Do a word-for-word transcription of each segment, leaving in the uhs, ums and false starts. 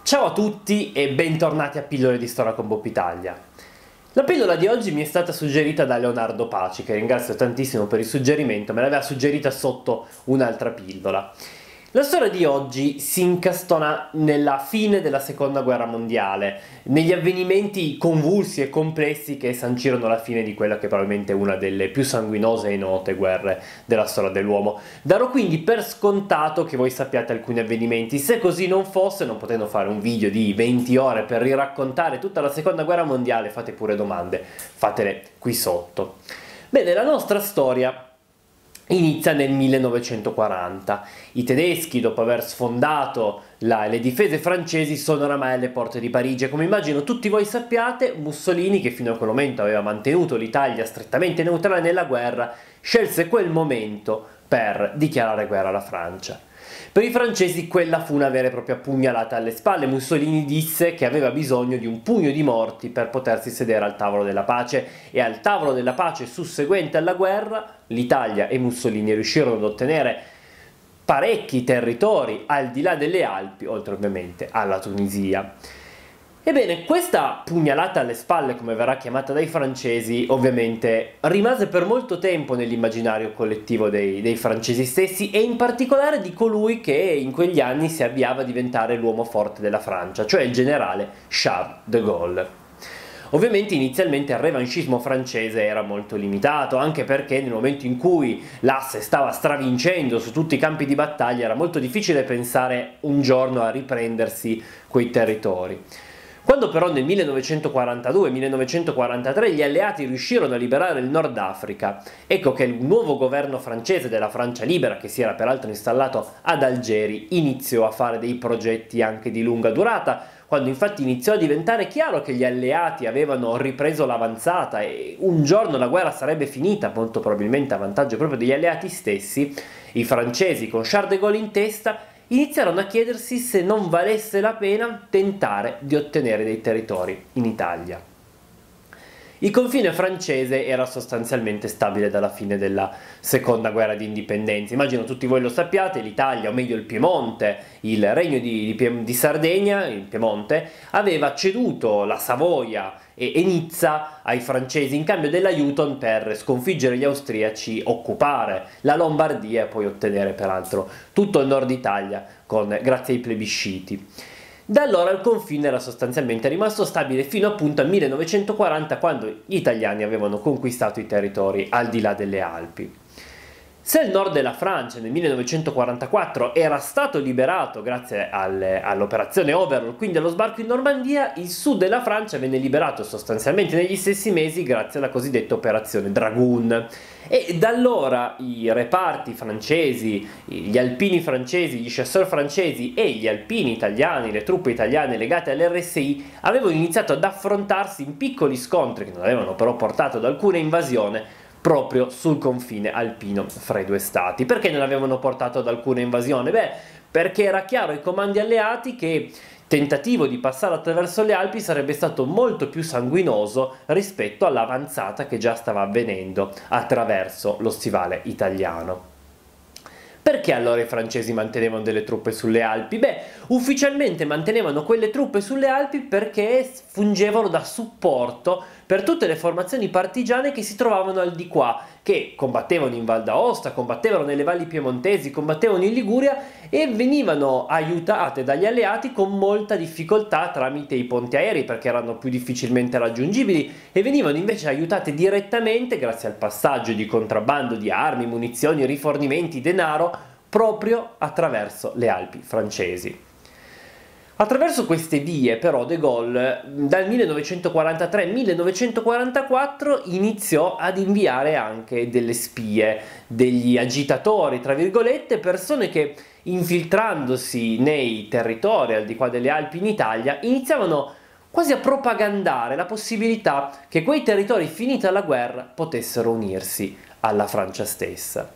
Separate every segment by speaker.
Speaker 1: Ciao a tutti e bentornati a Pillole di Storia con Bob Italia. La pillola di oggi mi è stata suggerita da Leonardo Paci, che ringrazio tantissimo per il suggerimento, me l'aveva suggerita sotto un'altra pillola. La storia di oggi si incastona nella fine della seconda guerra mondiale, negli avvenimenti convulsi e complessi che sancirono la fine di quella che probabilmente è una delle più sanguinose e note guerre della storia dell'uomo. Darò quindi per scontato che voi sappiate alcuni avvenimenti. Se così non fosse, non potendo fare un video di venti ore per riraccontare tutta la seconda guerra mondiale, fate pure domande, fatele qui sotto. Bene, la nostra storia inizia nel millenovecentoquaranta. I tedeschi, dopo aver sfondato la, le difese francesi, sono oramai alle porte di Parigi e, come immagino tutti voi sappiate, Mussolini, che fino a quel momento aveva mantenuto l'Italia strettamente neutrale nella guerra, scelse quel momento per dichiarare guerra alla Francia. Per i francesi quella fu una vera e propria pugnalata alle spalle. Mussolini disse che aveva bisogno di un pugno di morti per potersi sedere al tavolo della pace, e al tavolo della pace susseguente alla guerra l'Italia e Mussolini riuscirono ad ottenere parecchi territori al di là delle Alpi, oltre ovviamente alla Tunisia. Ebbene, questa pugnalata alle spalle, come verrà chiamata dai francesi, ovviamente rimase per molto tempo nell'immaginario collettivo dei, dei francesi stessi, e in particolare di colui che in quegli anni si avviava a diventare l'uomo forte della Francia, cioè il generale Charles de Gaulle. Ovviamente inizialmente il revanchismo francese era molto limitato, anche perché nel momento in cui l'asse stava stravincendo su tutti i campi di battaglia era molto difficile pensare un giorno a riprendersi quei territori. Quando però nel millenovecentoquarantadue millenovecentoquarantatré gli alleati riuscirono a liberare il Nord Africa, ecco che il nuovo governo francese della Francia libera, che si era peraltro installato ad Algeri, iniziò a fare dei progetti anche di lunga durata. Quando infatti iniziò a diventare chiaro che gli alleati avevano ripreso l'avanzata e un giorno la guerra sarebbe finita, molto probabilmente a vantaggio proprio degli alleati stessi, i francesi, con Charles de Gaulle in testa, iniziarono a chiedersi se non valesse la pena tentare di ottenere dei territori in Italia. Il confine francese era sostanzialmente stabile dalla fine della seconda guerra di indipendenza. Immagino tutti voi lo sappiate, l'Italia, o meglio il Piemonte, il regno di, di, di Sardegna, il Piemonte, aveva ceduto la Savoia e, e Nizza ai francesi in cambio dell'aiuto per sconfiggere gli austriaci, occupare la Lombardia e poi ottenere peraltro tutto il nord Italia con, grazie ai plebisciti. Da allora il confine era sostanzialmente rimasto stabile fino appunto al millenovecentoquaranta, quando gli italiani avevano conquistato i territori al di là delle Alpi. Se il nord della Francia nel millenovecentoquarantaquattro era stato liberato grazie all'operazione Overlord, quindi allo sbarco in Normandia, il sud della Francia venne liberato sostanzialmente negli stessi mesi grazie alla cosiddetta operazione Dragoon. E da allora i reparti francesi, gli alpini francesi, gli chasseurs francesi e gli alpini italiani, le truppe italiane legate all'R S I, avevano iniziato ad affrontarsi in piccoli scontri che non avevano però portato ad alcuna invasione proprio sul confine alpino fra i due stati. Perché non avevano portato ad alcuna invasione? Beh, perché era chiaro ai comandi alleati che tentativo di passare attraverso le Alpi sarebbe stato molto più sanguinoso rispetto all'avanzata che già stava avvenendo attraverso lo stivale italiano. Perché allora i francesi mantenevano delle truppe sulle Alpi? Beh, ufficialmente mantenevano quelle truppe sulle Alpi perché fungevano da supporto per tutte le formazioni partigiane che si trovavano al di qua, che combattevano in Val d'Aosta, combattevano nelle valli piemontesi, combattevano in Liguria e venivano aiutate dagli alleati con molta difficoltà tramite i ponti aerei, perché erano più difficilmente raggiungibili, e venivano invece aiutate direttamente grazie al passaggio di contrabbando di armi, munizioni, rifornimenti, denaro proprio attraverso le Alpi francesi. Attraverso queste vie però De Gaulle dal millenovecentoquarantatré al millenovecentoquarantaquattro iniziò ad inviare anche delle spie, degli agitatori tra virgolette, persone che infiltrandosi nei territori al di qua delle Alpi in Italia iniziavano quasi a propagandare la possibilità che quei territori, finita la guerra, potessero unirsi alla Francia stessa.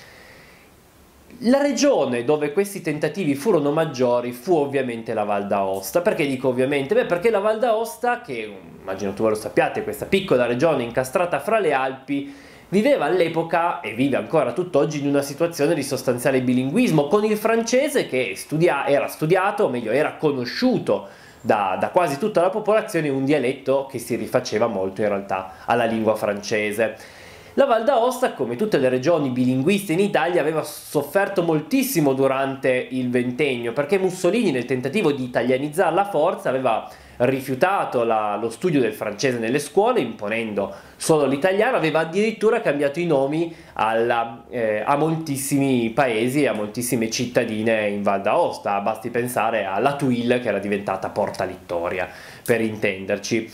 Speaker 1: La regione dove questi tentativi furono maggiori fu ovviamente la Val d'Aosta. Perché dico ovviamente? Beh, perché la Val d'Aosta, che immagino tu lo sappiate, questa piccola regione incastrata fra le Alpi, viveva all'epoca, e vive ancora tutt'oggi, in una situazione di sostanziale bilinguismo, con il francese che studia, era studiato, o meglio era conosciuto da, da quasi tutta la popolazione, un dialetto che si rifaceva molto in realtà alla lingua francese. La Val d'Aosta, come tutte le regioni bilinguiste in Italia, aveva sofferto moltissimo durante il ventennio, perché Mussolini, nel tentativo di italianizzarla a forza, aveva rifiutato la, lo studio del francese nelle scuole, imponendo solo l'italiano, aveva addirittura cambiato i nomi alla, eh, a moltissimi paesi e a moltissime cittadine in Val d'Aosta. Basti pensare alla Tuile, che era diventata Porta Littoria, per intenderci.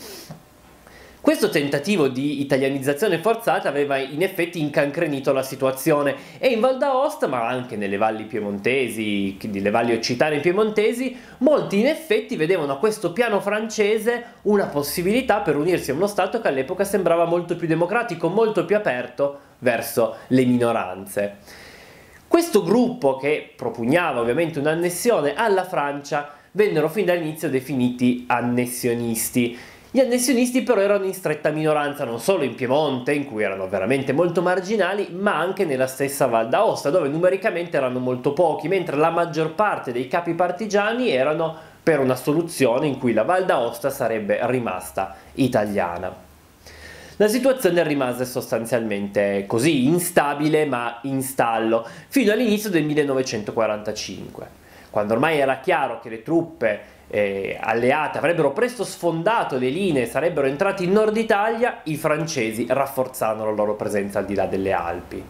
Speaker 1: Questo tentativo di italianizzazione forzata aveva in effetti incancrenito la situazione, e in Val d'Aosta, ma anche nelle valli piemontesi, nelle valli occitane piemontesi, molti in effetti vedevano a questo piano francese una possibilità per unirsi a uno Stato che all'epoca sembrava molto più democratico, molto più aperto verso le minoranze. Questo gruppo, che propugnava ovviamente un'annessione alla Francia, vennero fin dall'inizio definiti annessionisti. Gli annessionisti però erano in stretta minoranza non solo in Piemonte, in cui erano veramente molto marginali, ma anche nella stessa Val d'Aosta, dove numericamente erano molto pochi, mentre la maggior parte dei capi partigiani erano per una soluzione in cui la Val d'Aosta sarebbe rimasta italiana. La situazione rimase sostanzialmente così, instabile ma in stallo, fino all'inizio del millenovecentoquarantacinque, quando ormai era chiaro che le truppe Eh, alleate avrebbero presto sfondato le linee e sarebbero entrati in Nord Italia. I francesi rafforzarono la loro presenza al di là delle Alpi.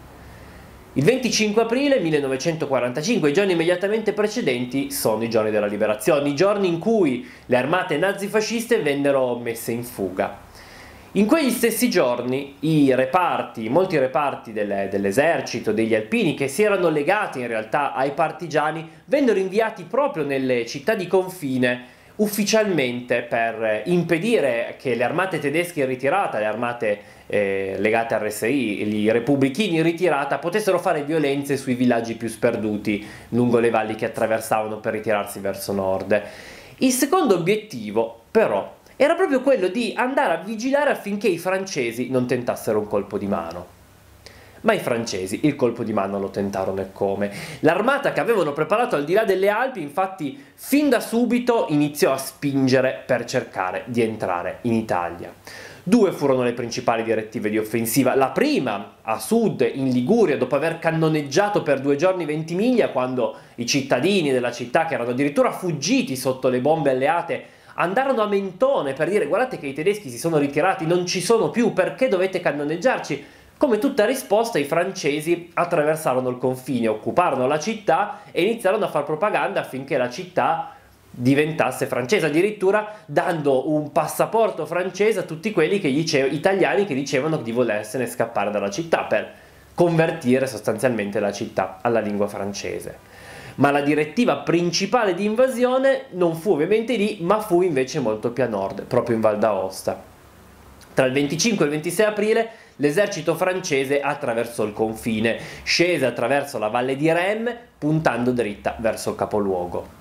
Speaker 1: Il venticinque aprile millenovecentoquarantacinque, i giorni immediatamente precedenti, sono i giorni della liberazione, i giorni in cui le armate nazifasciste vennero messe in fuga. In quegli stessi giorni i reparti, molti reparti del, dell'esercito, degli alpini, che si erano legati in realtà ai partigiani, vennero inviati proprio nelle città di confine ufficialmente per impedire che le armate tedesche in ritirata, le armate eh, legate al R S I, i repubblichini in ritirata, potessero fare violenze sui villaggi più sperduti lungo le valli che attraversavano per ritirarsi verso nord. Il secondo obiettivo, però, era proprio quello di andare a vigilare affinché i francesi non tentassero un colpo di mano. Ma i francesi il colpo di mano lo tentarono e come. L'armata che avevano preparato al di là delle Alpi, infatti, fin da subito iniziò a spingere per cercare di entrare in Italia. Due furono le principali direttive di offensiva. La prima, a sud, in Liguria, dopo aver cannoneggiato per due giorni Ventimiglia, quando i cittadini della città, che erano addirittura fuggiti sotto le bombe alleate, andarono a Mentone per dire: guardate che i tedeschi si sono ritirati, non ci sono più, perché dovete cannoneggiarci? Come tutta risposta, i francesi attraversarono il confine, occuparono la città e iniziarono a fare propaganda affinché la città diventasse francese, addirittura dando un passaporto francese a tutti quelli che dice- italiani che dicevano di volersene scappare dalla città, per convertire sostanzialmente la città alla lingua francese. Ma la direttiva principale di invasione non fu ovviamente lì, ma fu invece molto più a nord, proprio in Val d'Aosta. Tra il venticinque e il ventisei aprile l'esercito francese attraversò il confine, scese attraverso la valle di Remme, puntando dritta verso il capoluogo.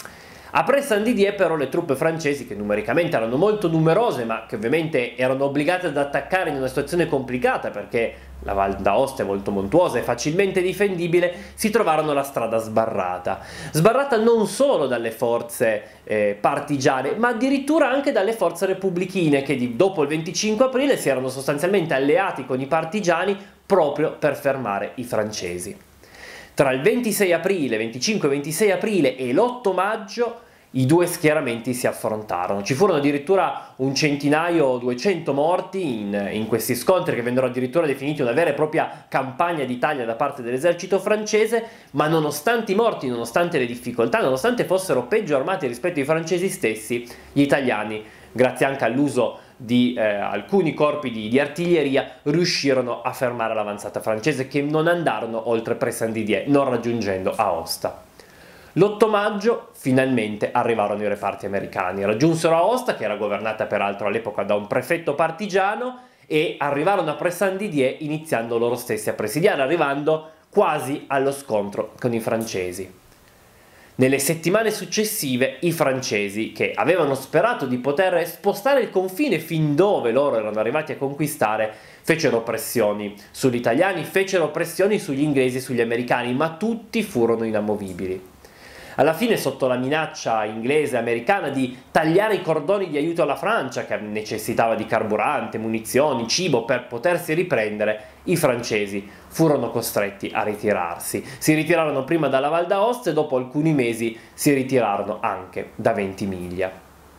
Speaker 1: A Press-Saint-Didier però le truppe francesi, che numericamente erano molto numerose ma che ovviamente erano obbligate ad attaccare in una situazione complicata perché la Val d'Aosta è molto montuosa e facilmente difendibile, si trovarono la strada sbarrata. Sbarrata non solo dalle forze eh, partigiane, ma addirittura anche dalle forze repubblichine che di, dopo il venticinque aprile si erano sostanzialmente alleati con i partigiani proprio per fermare i francesi. Tra il ventisei aprile, venticinque e ventisei aprile e l'otto maggio i due schieramenti si affrontarono. Ci furono addirittura un centinaio, duecento morti in, in questi scontri, che vennero addirittura definiti una vera e propria campagna d'Italia da parte dell'esercito francese, ma nonostante i morti, nonostante le difficoltà, nonostante fossero peggio armati rispetto ai francesi stessi, gli italiani, grazie anche all'uso di eh, alcuni corpi di, di artiglieria, riuscirono a fermare l'avanzata francese, che non andarono oltre Press-Saint-Didier, non raggiungendo Aosta. L'otto maggio finalmente arrivarono i reparti americani, raggiunsero Aosta, che era governata peraltro all'epoca da un prefetto partigiano, e arrivarono a Press-Saint-Didier iniziando loro stessi a presidiare, arrivando quasi allo scontro con i francesi. Nelle settimane successive i francesi, che avevano sperato di poter spostare il confine fin dove loro erano arrivati a conquistare, fecero pressioni sugli italiani, fecero pressioni sugli inglesi e sugli americani, ma tutti furono inamovibili. Alla fine, sotto la minaccia inglese e americana di tagliare i cordoni di aiuto alla Francia, che necessitava di carburante, munizioni, cibo per potersi riprendere, i francesi furono costretti a ritirarsi. Si ritirarono prima dalla Val d'Aosta e dopo alcuni mesi si ritirarono anche da Ventimiglia.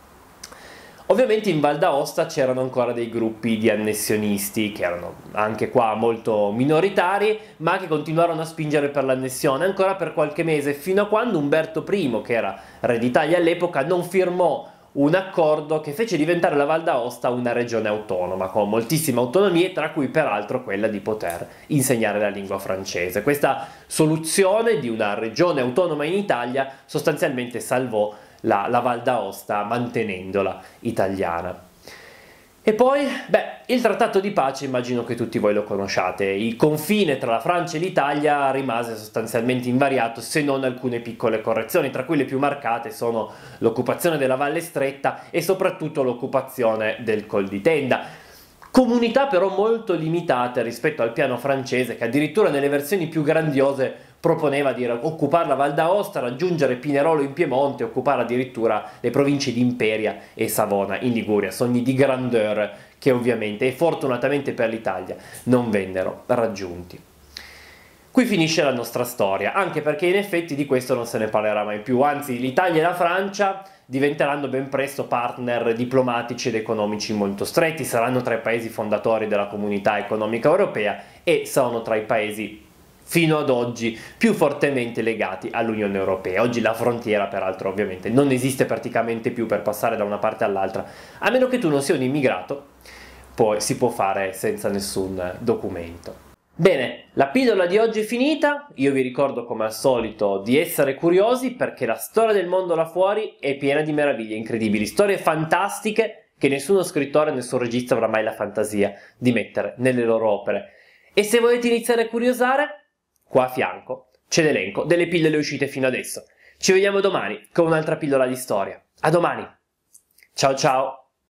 Speaker 1: Ovviamente in Val d'Aosta c'erano ancora dei gruppi di annessionisti, che erano anche qua molto minoritari, ma che continuarono a spingere per l'annessione ancora per qualche mese, fino a quando Umberto primo, che era re d'Italia all'epoca, non firmò un accordo che fece diventare la Val d'Aosta una regione autonoma, con moltissime autonomie, tra cui peraltro quella di poter insegnare la lingua francese. Questa soluzione di una regione autonoma in Italia sostanzialmente salvò La, la Val d'Aosta mantenendola italiana. E poi, beh, il trattato di pace immagino che tutti voi lo conosciate. Il confine tra la Francia e l'Italia rimase sostanzialmente invariato, se non alcune piccole correzioni, tra cui le più marcate sono l'occupazione della Valle Stretta e soprattutto l'occupazione del Col di Tenda. Comunità però molto limitate rispetto al piano francese, che addirittura nelle versioni più grandiose proponeva di occupare la Val d'Aosta, raggiungere Pinerolo in Piemonte, occupare addirittura le province di Imperia e Savona in Liguria, sogni di grandeur che ovviamente e fortunatamente per l'Italia non vennero raggiunti. Qui finisce la nostra storia, anche perché in effetti di questo non se ne parlerà mai più, anzi l'Italia e la Francia diventeranno ben presto partner diplomatici ed economici molto stretti, saranno tra i paesi fondatori della Comunità Economica Europea e sono tra i paesi fino ad oggi più fortemente legati all'Unione Europea. Oggi la frontiera, peraltro, ovviamente non esiste praticamente più per passare da una parte all'altra, a meno che tu non sia un immigrato, poi si può fare senza nessun documento. Bene, la pillola di oggi è finita, io vi ricordo come al solito di essere curiosi perché la storia del mondo là fuori è piena di meraviglie incredibili, storie fantastiche che nessuno scrittore, nessun regista avrà mai la fantasia di mettere nelle loro opere. E se volete iniziare a curiosare, qua a fianco c'è l'elenco delle pillole uscite fino adesso. Ci vediamo domani con un'altra pillola di storia. A domani! Ciao ciao!